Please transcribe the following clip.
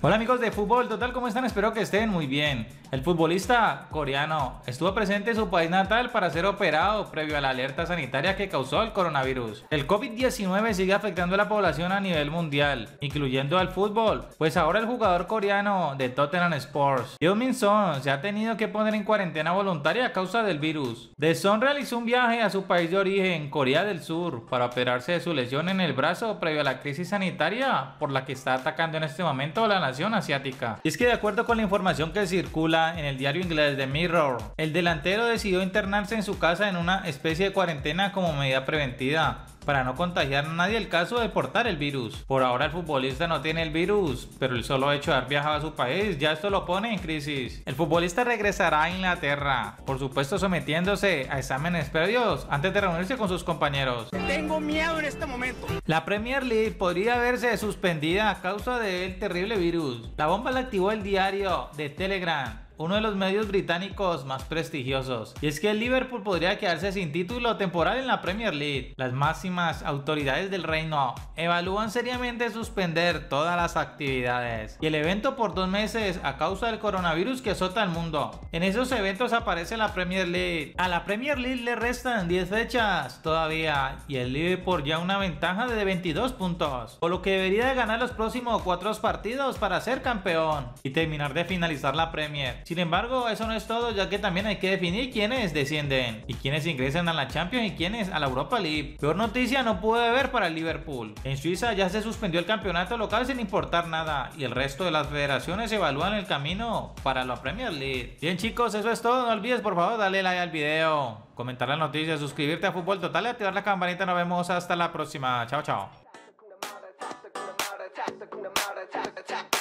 Hola amigos de Fútbol Total, ¿cómo están? Espero que estén muy bien. El futbolista coreano estuvo presente en su país natal para ser operado previo a la alerta sanitaria que causó el coronavirus. El COVID-19 sigue afectando a la población a nivel mundial, incluyendo al fútbol, pues ahora el jugador coreano de Tottenham Sports, Heung-min Son, se ha tenido que poner en cuarentena voluntaria a causa del virus. The Son realizó un viaje a su país de origen, Corea del Sur, para operarse de su lesión en el brazo previo a la crisis sanitaria por la que está atacando en este momento la nación asiática. Y es que de acuerdo con la información que circula en el diario inglés The Mirror, el delantero decidió internarse en su casa en una especie de cuarentena como medida preventiva para no contagiar a nadie el caso de portar el virus. Por ahora el futbolista no tiene el virus, pero el solo hecho de haber viajado a su país ya esto lo pone en crisis. El futbolista regresará a Inglaterra, por supuesto sometiéndose a exámenes previos antes de reunirse con sus compañeros. Tengo miedo en este momento. La Premier League podría verse suspendida a causa del terrible virus. La bomba la activó el diario The Telegraph, uno de los medios británicos más prestigiosos, y es que el Liverpool podría quedarse sin título temporal en la Premier League. Las máximas autoridades del reino evalúan seriamente suspender todas las actividades y el evento por 2 meses a causa del coronavirus que azota al mundo. En esos eventos aparece la Premier League. A la Premier League le restan 10 fechas todavía y el Liverpool ya una ventaja de 22 puntos, por lo que debería de ganar los próximos 4 partidos para ser campeón y terminar de finalizar la Premier. Sin embargo, eso no es todo, ya que también hay que definir quiénes descienden y quiénes ingresan a la Champions y quiénes a la Europa League. Peor noticia no pude ver para el Liverpool. En Suiza ya se suspendió el campeonato local sin importar nada y el resto de las federaciones evalúan el camino para la Premier League. Bien chicos, eso es todo. No olvides por favor darle like al video, comentar las noticias, suscribirte a Fútbol Total y activar la campanita. Nos vemos hasta la próxima. Chao, chao.